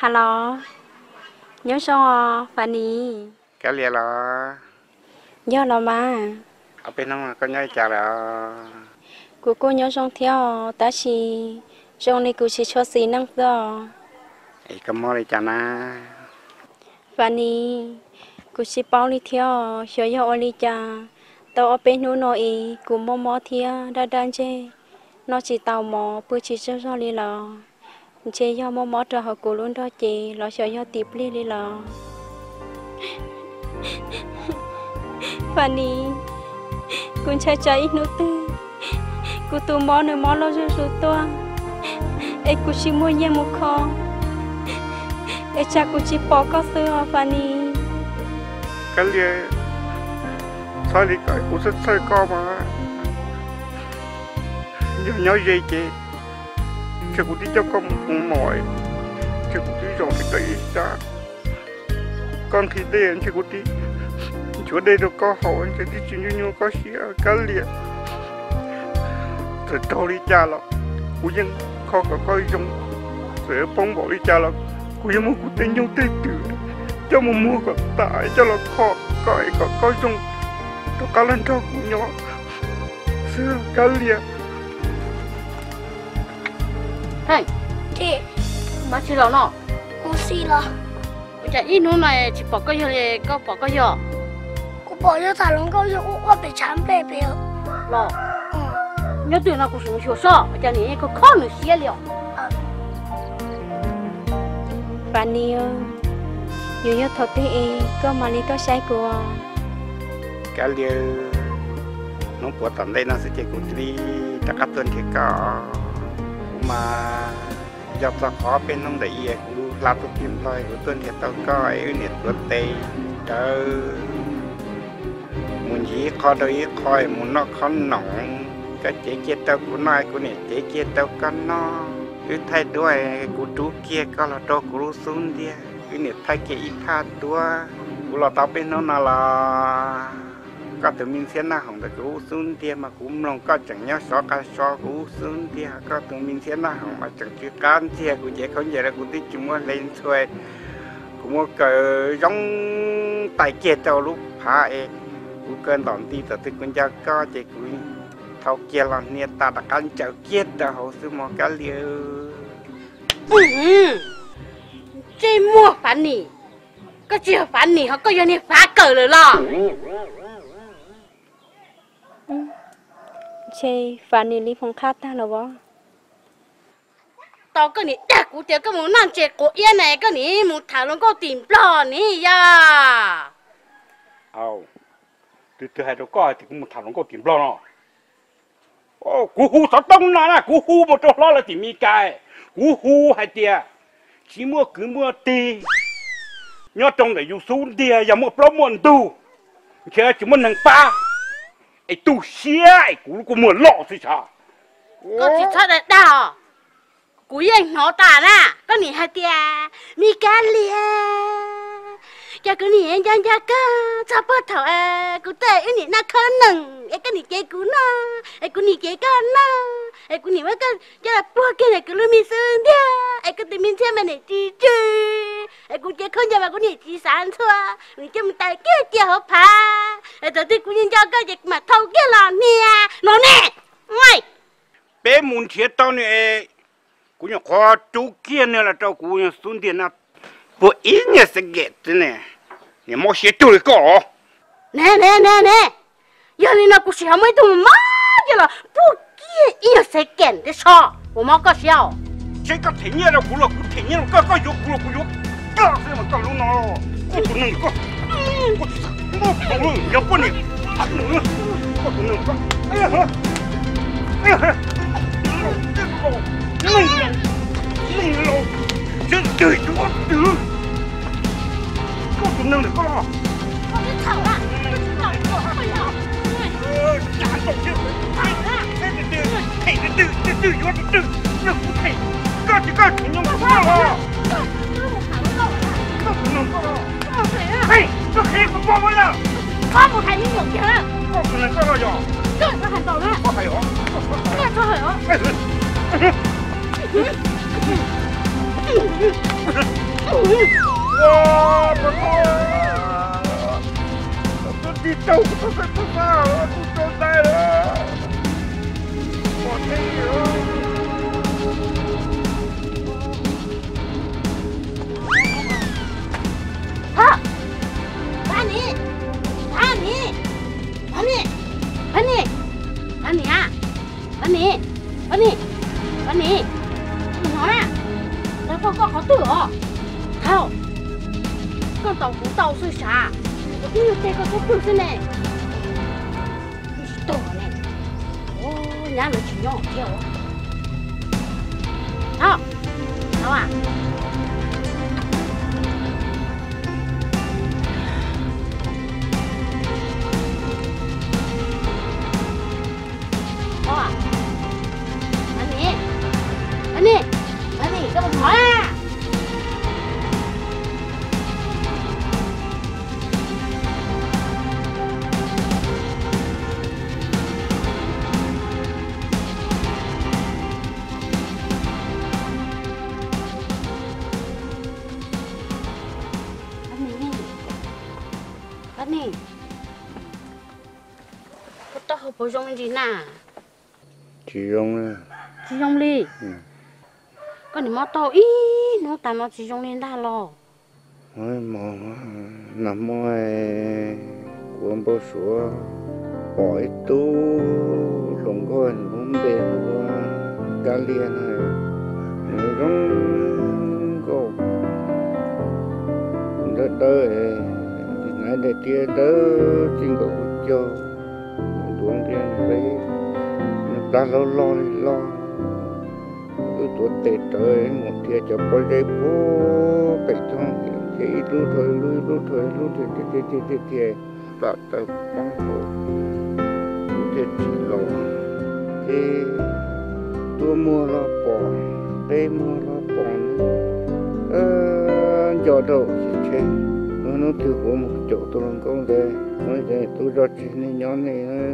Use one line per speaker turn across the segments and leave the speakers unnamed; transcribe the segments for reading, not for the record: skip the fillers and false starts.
Hello, nhớ sao Fanny?
Cái liền là
Nhớ là mà.
ở bên nó có nhớ chả là
Cô nhớ xong theo ta chỉ trong này cô chỉ cho xí năng đó.
ấy cái món này chả na
Fanny, cô chỉ bao đi theo cho yo đi cha. Tao ở bênนู้นnói cô mò theo đa đan chê. Nó chỉ tao mò bữa chỉ cho đi là chê yo mò cho họ cô luôn đó chị, lo cho yo tiếp đi là. Fanny, cô chạy chạy nữa tư. Cô tu mò nữa mò lo cho số toa. Ê cô chỉ mua nhẹ một kho. Ê cha cô chỉ bỏ có sữa Fanny.
cái liền sao đi cái cũng rất sai co mà nhớ gì chứ chứ cũng đi cho con mỏi chứ cũng đi rồi cái ra con khi đen chứ cũng đi chỗ đây đâu có hỏi chứ đi chuyện như có xía cái liền rồi tôi đi cha là cũng vẫn khó có coi dùng rồi bông bỏ đi cha là cũng vẫn muốn cũng tên nhau tên từ cho một mua có tại cho là khó coi dùng tôi cá lên cho cũng nhỏ xưa cá liền
hey
chị
mà chỉ lo nó
cô xì là
chả ít nữa này chỉ bỏ cái gì có bỏ cái gì
cô bỏ cho thằng nó câu cho cô bị chán bể bể
lo nhớ từ nào cũng sống chiều sao chả này có khó nữa xía liệu
Fanny ơi, nhớ thật đi có mà đi có sai của.
cái liền nó của tận đây nó sẽ chỉ cũng đi tất cả tuần thì có mà do ta khó bên nông địa cũng làm được kiếm lời của tuần thì tao có ấy nhiệt tuần tây chờ muốn gì khó đấy khỏi muốn nó khó nóng cái chế chế tao của nói của này chế chế tao con nó cứ thay đuôi của chú kia có là đâu của xuống đi cái nhiệt thay cái ít tha đuôi của là tao bên nó là có tụi mình sẽ na hỏng được cú xuống tia mà cũng lòng có chẳng nhớ xóa cái xóa cú xuống tia có tụi mình sẽ na hỏng mà chẳng chịu can tia của trẻ không vậy là cũng thích chúng muốn lên xuôi cũng muốn cờ giống tài kia tao lúc phá e cũng cơn đòn ti tao thích con cha có chỉ cũng thâu kia là nia ta đã can chợ kia đã hậu sư mò cá liêu
chơi mua phản nỉ có chiều phản nỉ họ có giờ này phá cờ rồi lo
Chê Fanny đi phòng khác ta là bó.
tao cái này đẹp của tiền cái muốn làm chuyện của yên này cái này muốn thảo luận có tìm lo nè ya
từ hai đứa coi thì cũng một thằng nó có tiền lo nó cú hu sao đông nè cú hu một chỗ lo là tìm mi cái cú hu hay tiệt chỉ mua cứ mua tì nhớ trong để dùng xuống tiệt giờ mua pro mua tu chơi chỉ muốn nâng pa ai tu xía ai cũng muốn lọ gì sao
có chỉ thoát được đào cú yên nó tả nè cái này hay tiệt mi cá lia cho cái này anh ra cá sao bắt thầu cú tệ cái này nó khó nừng cái này chơi cú nó cái này chơi cá nó cái này mà cái cho là bua cái này cứ luôn mi sơn đi cái tình mình xem mà này chi chi cú chơi không cho mà cú này chi sáng thua mình chơi mình tay kia kia hộp phá rồi thì cú nhìn cho cái việc mà thâu kia là nè nó nè mày
bé muốn thiệt tao này cú nhớ khó chú kia nữa là tao cú nhớ xuống tiền nào bộ ít nhớ sẽ ghét thế này nè mua xe tôi có
nè giờ này nó cú sẽ mấy thùng má chứ là bua kia ít sẽ kẹn thế sao我们搞笑
这个天热了，不了，不天热了，个有，不了，这是么搞弄了？我不能个，我不能，要不你，我不能个，哎呀呵，哎呀呵，这个弄了，这对多得，我不能的个，
我别吵了，
家东西，对，有的对，那不对。干成那么大了，这不能做了。嘿，这黑不过我了。
他不太有钱。
我不能做了呀。
这还早呢。
我还有。
这还有。
哎， đâu có phải có sao tôi trốn đây đó bỏ đi rồi
hả Fanny Fanny Fanny Fanny Fanny à Fanny Fanny Fanny nói à nó có tử không con tàu sư xả cái như thế có tử thế này tổ này ô nhà nó chỉ nhỏ theo không đâu à Anh cái một hỏi à anh có tao học bổ sung gì nè
chỉ dùng
chỉ dùng đi con đi mót tao ý nó tao nó chỉ dùng lên đa lo
ôi mò nằm mồi cuốn bao số hỏi tu lồng con cũng bể cá liền này nó giống cô đỡ đỡ thì nãy để tia đỡ chính có cho đuông tiền lấy ta lo cứ tuột tết tới một tia cho bơi đây bố tết trong thì lu thôi thì ta băng hồ thì chỉ lo thì tôi mua lo bỏ đây mua lo bỏ cho đâu chỉ chơi nó từ của một chỗ tôi làm công đây nói thế tôi cho chị nên nhóm này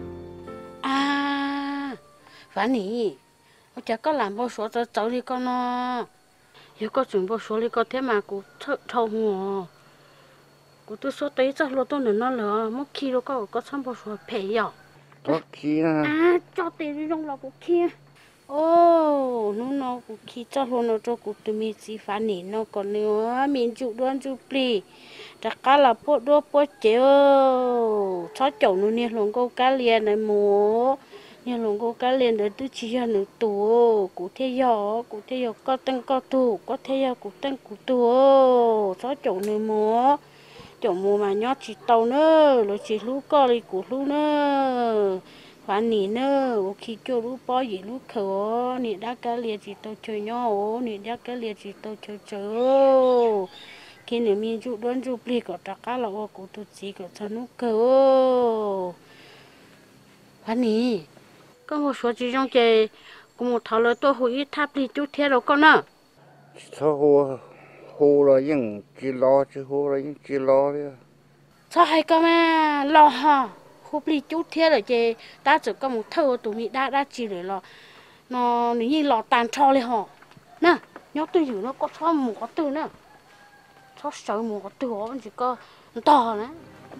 à phải nhỉ chả có làm bao số cho cháu đi con nó nếu có chuyện bao số đi có thế mà cũng thâu ngò cũng tôi số tới cho lo tôi nữa nó lỡ mất khi nó có xong bao số phải à
có khi à
cho tiền đi trong lò của kia ô nó cũng khi cho luôn nó cho cũng từ mình chỉ phải nhỉ nó còn nữa mình chịu đoan chịu pli chắc cả là bộ đua bộ chéo cho chậu nó nè luôn câu cá liền này mồ nhà luôn cô cá liền để tôi chỉ cho nữ tù cụ thế giờ có tên có tù có thế giờ cụ tên cụ tù cho chỗ nữ múa chỗ múa mà nhót chỉ tàu nữa rồi chỉ lú co đi cụ lú nữa và nỉ nữa khi cho lú bó gì lú khờ nỉ đã cá liền chỉ tàu chơi nhau nỉ đã cá liền chỉ tàu chơi khi nỉ mình chụp đơn chụp li có trả cá là cụ tụt chỉ có cho nó khờ và nỉ có một số chị trong cái có một thằng là tôi hỏi tháp đi chút thế đâu con à
sao hồ là những chỉ lo chứ hồ là những chỉ lo đấy
sao hay con mà lo hả hồ đi chút thế rồi chị ta chỉ có một thơ tụi mình đã chỉ để lo nó như lo tàn cho lên họ nè nhớ tôi hiểu nó có cho một cái từ nữa cho sợ một cái từ họ chỉ có to nữa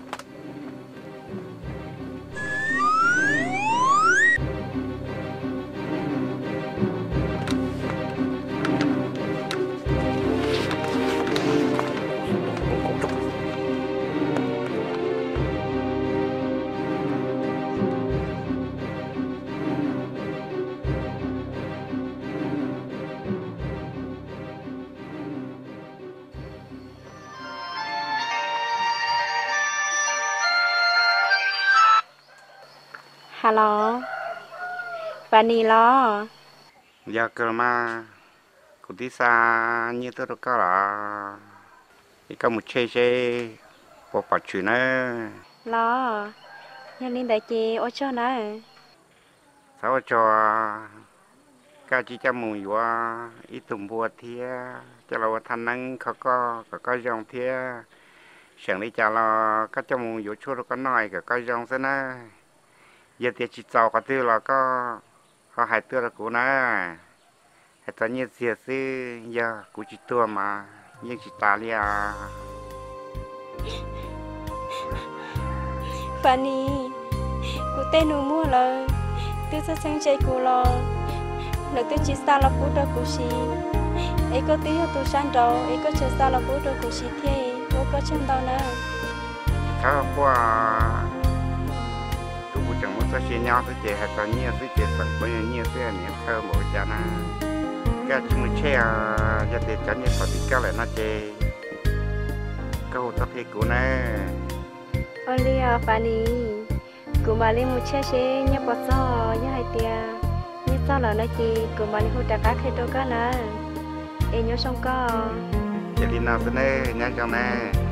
Hello, Fanny lo.
giờ cơ mà cụ tí xa như tôi đâu có là thì có một chơi bỏ bỏ chuyện nữa
Lo, nhà nên đại chị ở cho nó.
sao cho cái chỉ cho mùi quá ít tùng bùa thia cho là thanh năng có dòng thia sáng đi cho là các cho mùi vô chua có nói có dòng thế nè giờ thì chỉ giàu có tư là có hai tư là cũ nè hay tất nhiên gì giờ cũ chỉ tua mà nhưng chỉ ta lia
Fanny cụ tên nụ mua là tôi sẽ sang chơi cụ lo là tôi chỉ xa là bố đó cụ xí ấy có tí tôi sang đầu ấy có chơi xa là bố đó cụ xí thế bố có chân đâu nữa
khá qua tôi cũng chẳng muốn chơi nhau tôi chơi hay tao nhiều tôi chơi sẵn bao nhiêu nhiều tôi nhiều thơ mỗi cha na cái chúng mình chơi gia đình cho nhiều thời cái lại nó chơi câu tập thì cụ nè
Olia Fanny cụ mà lên một chiếc xe nhớ bỏ gió nhớ hai tia nhớ gió là nói gì cụ mà lên hỗ trợ các cái đồ cái nè em nhớ xong có
chơi đi nào thế này nhớ cho nè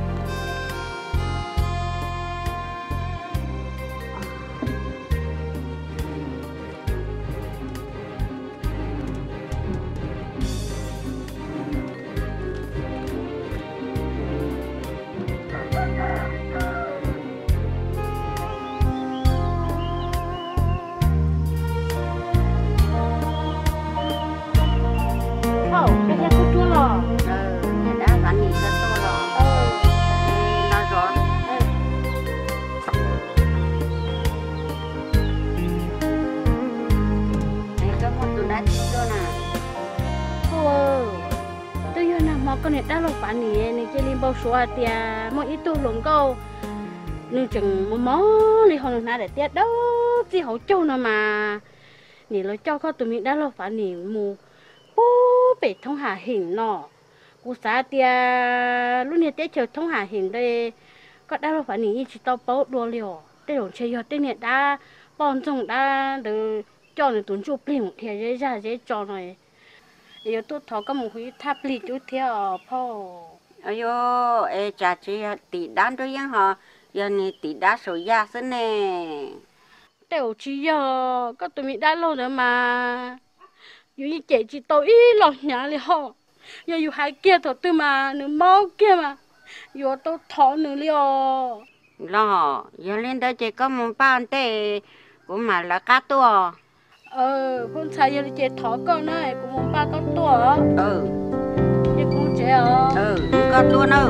con này đã lâu phản nè này chơi liên bao số thì mỗi ít tu lồng câu nên chừng một món đi hôm nay để tiết đó chỉ hậu châu nào mà nè lo cho con tụi mình đã lâu phản nè mù bố bị thông hà hình nọ cú xã thì lúc này tiết chờ thông hà hình đây có đã lâu phản nè chỉ tao bao đua liều đây rồi chơi giờ tên này đã bọn chúng đã được cho người tuấn chụp liền thì dễ ra dễ cho này giờ tôi thọ có một cái tháp lì chút theo po
ayo ê cha chị tỷ đan cho yang họ giờ này tỷ đá sổ ya thế nè
đều chỉ giờ có tụi mình đã lâu nữa mà dù như chị chỉ tôi ít lòng nhà li họ giờ dù hai kia thọ tôi mà nữa máu kia mà giờ tôi thọ nữa li họ
lo giờ lên đó chỉ có một bao tê cũng mà là cá tua
con trai giờ chị thọ con này cũng muốn ba con tua chị cũng chị
con tua nữa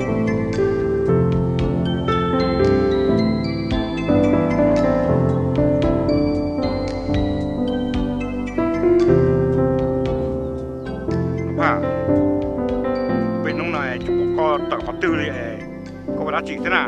bà bên nông này chúng có tặng họ tư đi có đã chỉ thế nào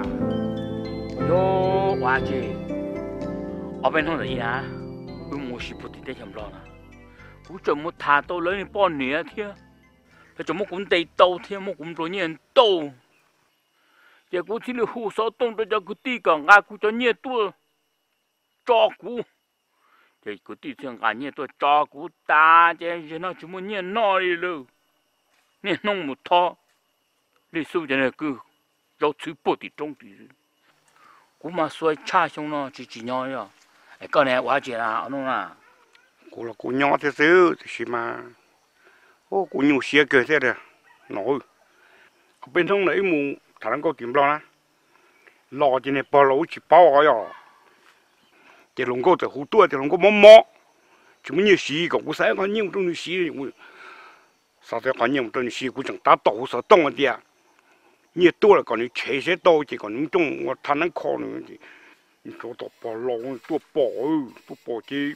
yo quá chị ở bên nông này à mua ship thì để chăm lo nè, cũng chọn một thà tôi lấy bao nhiêu thế, là chọn một cũng đầy tàu thế, một cũng rồi nhiều tàu, giờ cũng chỉ là hồ sơ tông tôi cho cái tí cả ngã cũng cho nhiều tuổi, cho cũng, giờ cái tí thằng ngã nhiều tuổi cho cũng ta, giờ nó chỉ muốn nhiều nói luôn, nhiều nông một thọ, lịch sử cho nên cứ cho thứ bổ thì trong thì, cũng mà xoay cha xong nó chỉ nhau à. Cái này quá chuyện à, ông à.
Cô là cô nhỏ thế chứ, thì mà, ô cô nhiều xe cơ thế đấy, nói, bên trong đấy mù, thằng nó có kiếm lo nè, lo chỉ này bao lâu chỉ bao rồi, chỉ lòng có từ hút tua, chỉ lòng có mỏ mỏ, chúng nhiều xí, còn cô sai có nhiều trong nhiều xí, sao thế có nhiều trong xí, cô chẳng ta tổ sao tông ở đi à, nhiều tua là còn những chế sẽ to, chỉ còn những trong thằng nó khó nữa thì. Cho tao bỏ lòng tôi bỏ chứ,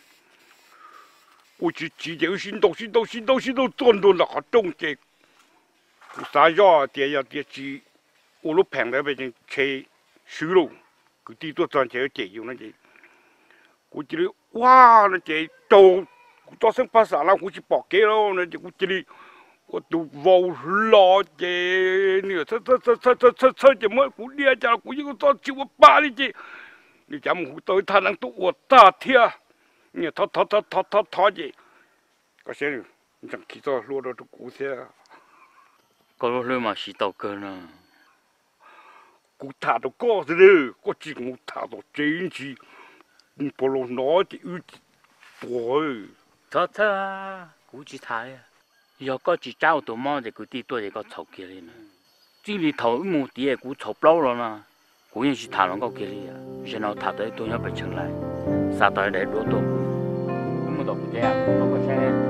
我只有心动转转那个中间，啥呀？这呀这只，我都平了被人切输了，佢啲都赚钱借用那些，我这里哇那些做生把啥啦，我去保给了那些我这里。我都忘了这，你这怎么我连家我一个早就我爸的这，你家母对他能都我大天，你他这，个些你讲起早落到这故事，
个落来嘛是到个呢，
我他都搞是了，我只我他都真是，你不落拿的有多，
他，估计他呀。giờ có chỉ trao tụi mò thì cứ đi tôi thì có chọc kia lên, chỉ vì thầu một tí cũng chọc lâu rồi mà, cũng như chỉ thả nó có kia đi à, giờ nào thả tới tôi nhớ phải trở lại, sao tới để đổ tôi, cũng một đầu cái nó có xe